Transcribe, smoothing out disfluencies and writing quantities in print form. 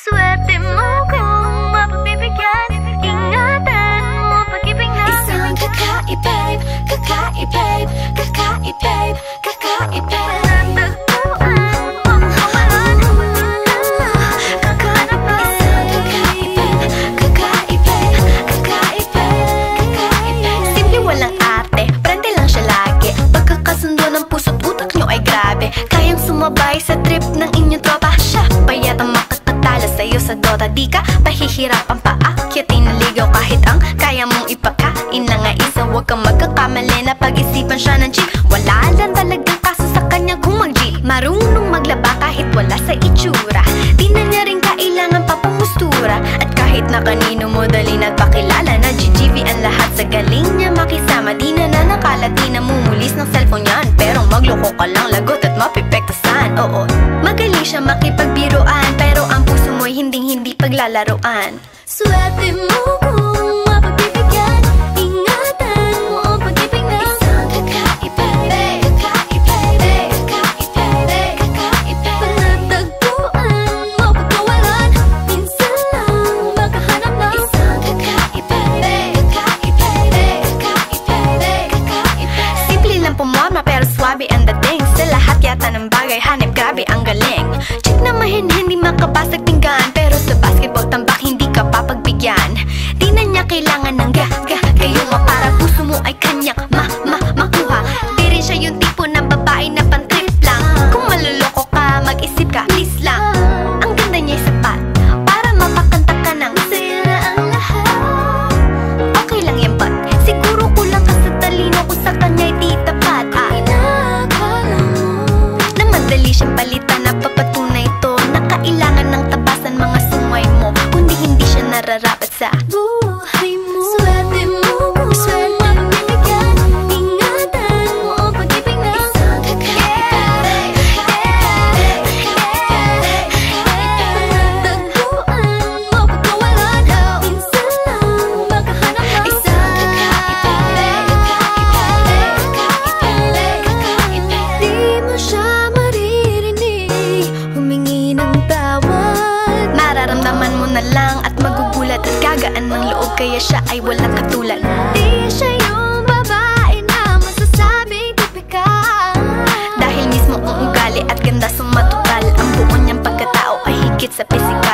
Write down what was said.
Swerte mo kung mapagbibigyan. Ingatan mo pag-ibig na isang kakaibig, kakaibig, kakaibig, kakaibig. Kayang sumabay sa trip ng inyong tropa. Siya payat ang makatala sa'yo sa Dota. Di ka pahihirapan pa akyatin ng ligaw. Kahit ang kaya mong ipakain na nga isa. Huwag kang magkakamali na pag-isipan siya ng cheat. Wala lang talagang kaso sa kanya kung mag-jeep. Marunong maglaba kahit wala sa itsura. Di na niya rin kailangan papamustura. At kahit na kanino mo dali nagpakilala na GGV ang lahat sa galing niya makisama. Di na nakala, di na mumulis ng cellphone yan. Pero magloko ka lang, lagot at mapipektasan. Oo, magaling siya makipagbiruan, pero ang puso mo'y hindi paglalaroan. Swerte mo kung mapagbibigyan. Ingatan mo ang pag-ibig na isang kakaibig, kakaibig, kakaibig, kakaibig. Panatagpuan mo pagkawalan. Minsan lang makahanap ng isang kakaibig, kakaibig, kakaibig, kakaibig. Simple lang pumorma pero swabe ang dating. Sa lahat yata ng bagay hanip, grabe ang galing. Chick na mahin, hindi makabasag tinggan. Pero sa basketball tambak, hindi ka papagbigyan. Di na niya kailangan ng gayuma para puso mo ay kanyang makuha. Di rin siya yung tipo ng babae na pantrip lang. Kung maluloko ka, mag-isip ka, please lang. Ang ganda niya'y sapat para mapakanta ka ng masaya na ang lahat. Okay lang yan ba't siguro kulang ka sa talino ko sa kanya'y di tapat. Na madali siyang palitan na papatunay ito na kailangan ng tabasan mga sungay mo. Kundi hindi siya nararapat sa buhay mo. Swerte mo kung swerte bibigyan. Ingatan mo ang pag-ibig na isang kakaibig, kakaibig, kakaibig. Panatagpuan mo pagkawalan. Minsan lang makahanap ng isang kakaibig, kakaibig, kakaibig, kakaibig. Di mo siya maririnig humingi ng tawad. Mararamdaman mo na lang at magugulat at gagaan ng loob, kaya siya ay walang katulad. Di siya yung babae na masasabing tipikal. Dahil mismo ang ugali at ganda sumatotal, ang buo niyang pagkatao ay higit sa pisikal.